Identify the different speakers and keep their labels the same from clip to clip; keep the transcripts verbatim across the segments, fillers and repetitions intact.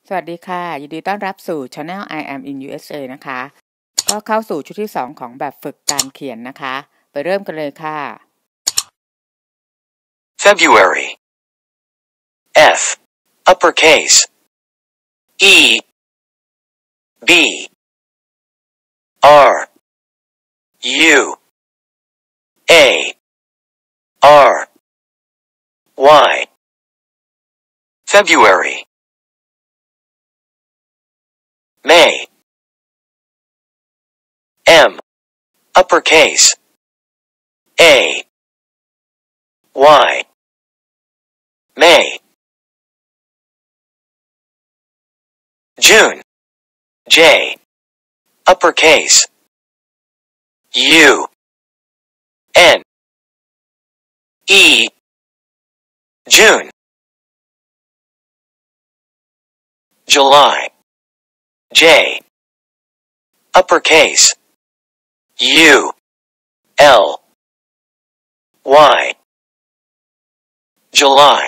Speaker 1: สวัสดีค่ะยินดีต้อนรับสู่ Channel I am in ยู เอส เอ นะคะก็เข้าสู่ชุดที่สองของแบบฝึกการเขียนนะคะไปเริ่มกันเลยค่ะ
Speaker 2: February F uppercase E B R U A R Y February May M uppercase A Y May June J uppercase U N E June July J uppercase U L Y July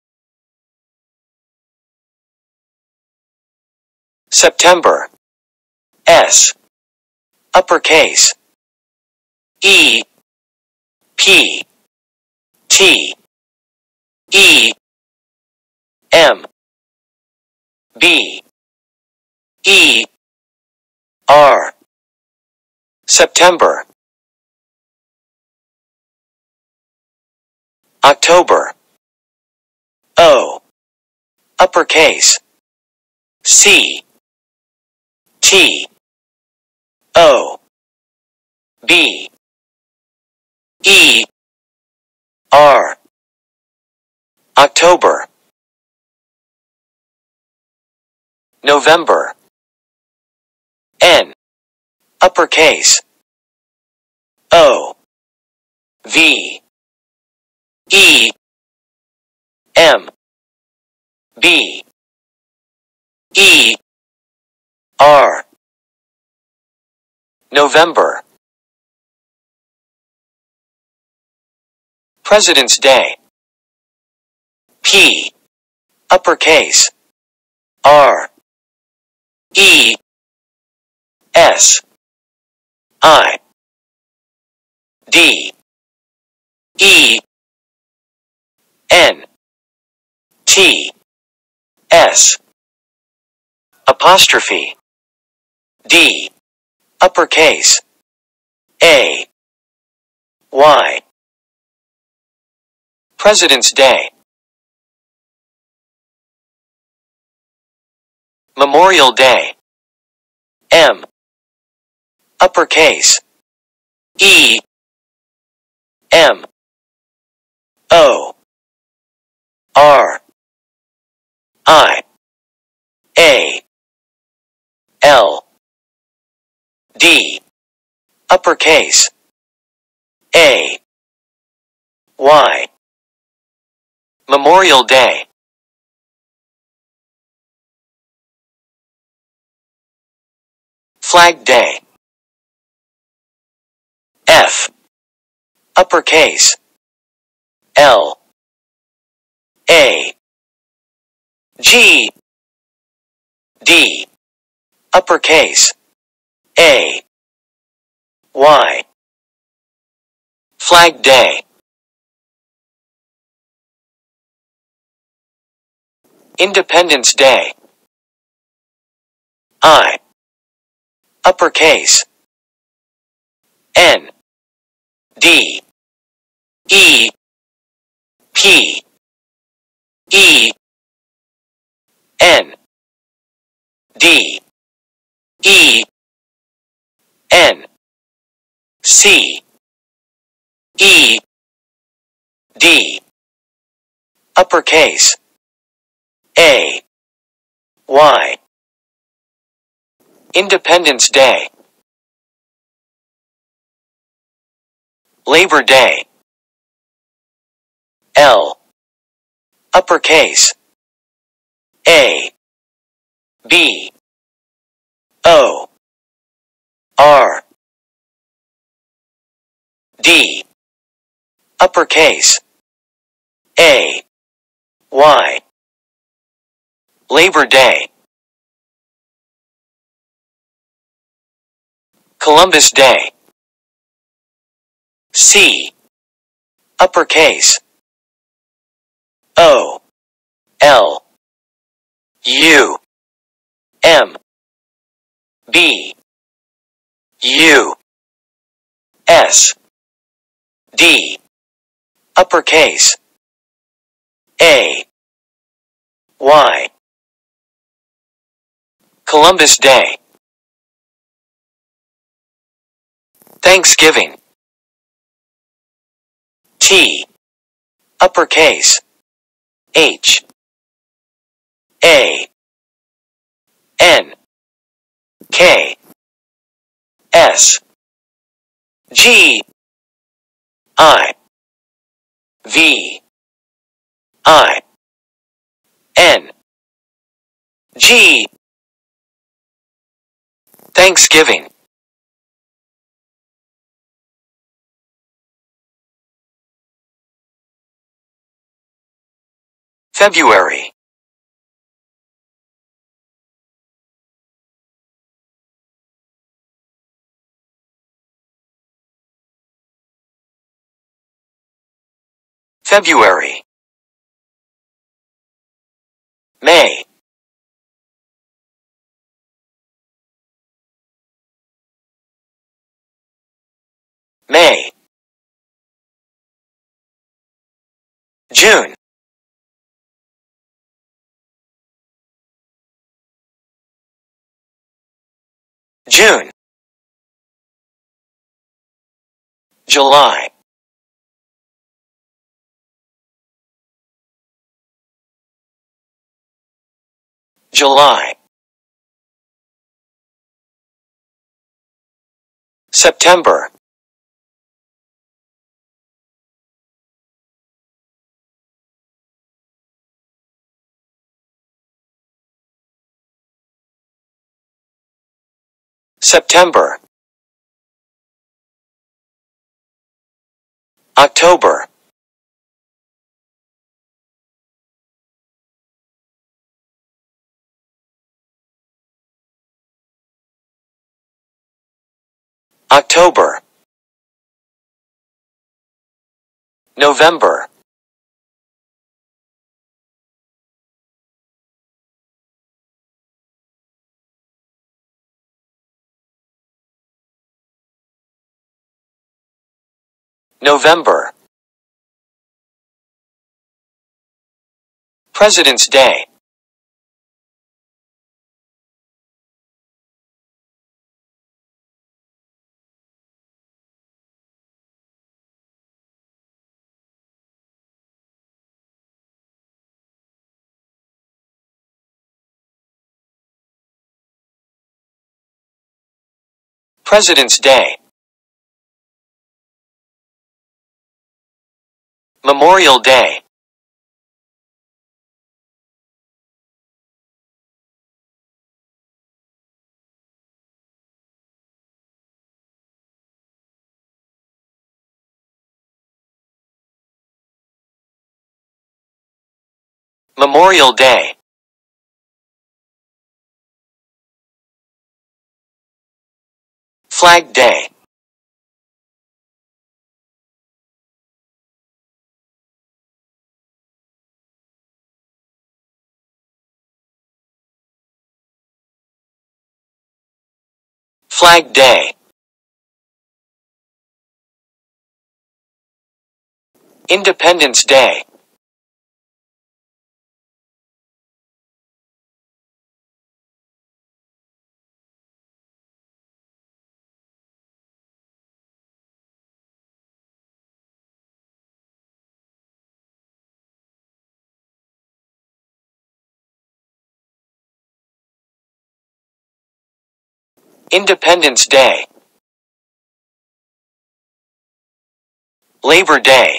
Speaker 2: September S uppercase E P T E M B E R September October O uppercase C T O B E R October November N uppercase O V E M B E R November President's Day P uppercase R E S I D E N T S apostrophe D uppercase A Y President's Day Memorial Day M uppercase E M O R I A L D uppercase A Y Memorial Day Flag Day F uppercase L A G D uppercase A Y Flag Day Independence Day I uppercase N D E P E N D E N C E D uppercase A Y Independence Day Labor Day L uppercase A B O R D uppercase A Y Labor Day Columbus Day. C. Uppercase. O. L. U. M. B. U. S. D. Uppercase. A. Y. Columbus Day. Thanksgiving. T. Uppercase. H. A. N. K. S. G. I. V. I. N. G. Thanksgiving. February. February. May. May. June. June. July. July. September. September. October. October. November. November. President's Day. President's Day. Memorial Day. Memorial Day. Flag Day. Flag Day. Independence Day. Independence Day. Labor Day.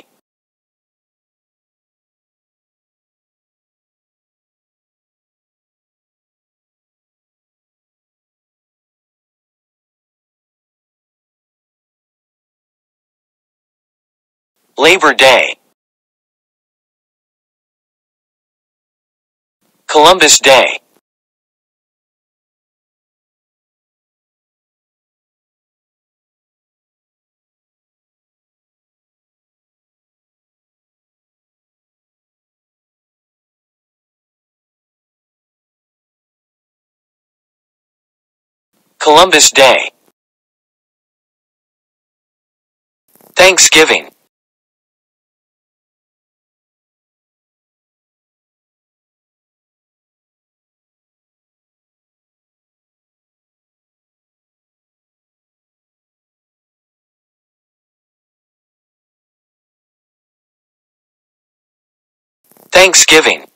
Speaker 2: Labor Day. Columbus Day. Columbus Day. Thanksgiving. Thanksgiving.